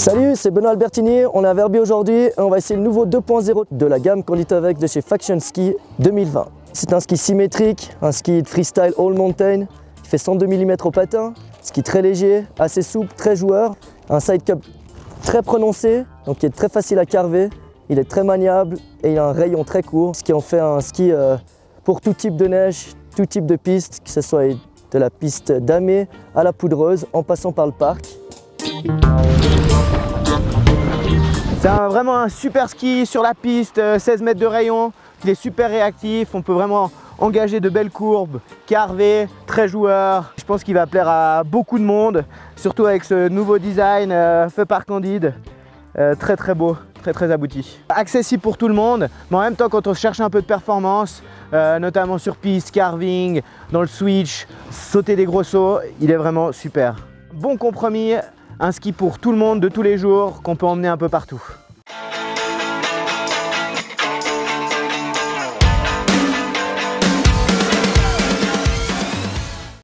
Salut, c'est Benoît Albertini, on est à Verbier aujourd'hui et on va essayer le nouveau 2.0 de la gamme Conditovex de chez Faction Ski 2020. C'est un ski symétrique, un ski de freestyle all mountain qui fait 102 mm au patin, ski très léger, assez souple, très joueur, un side cup très prononcé, donc qui est très facile à carver, il est très maniable et il a un rayon très court, ce qui en fait un ski pour tout type de neige, tout type de piste, que ce soit de la piste damée à la poudreuse en passant par le parc. C'est vraiment un super ski sur la piste, 16 mètres de rayon, il est super réactif, on peut vraiment engager de belles courbes, carver, très joueur. Je pense qu'il va plaire à beaucoup de monde, surtout avec ce nouveau design fait par Candide, très beau, très abouti. Accessible pour tout le monde, mais en même temps quand on cherche un peu de performance, notamment sur piste, carving, dans le switch, sauter des gros sauts, il est vraiment super. Bon compromis. Un ski pour tout le monde de tous les jours qu'on peut emmener un peu partout.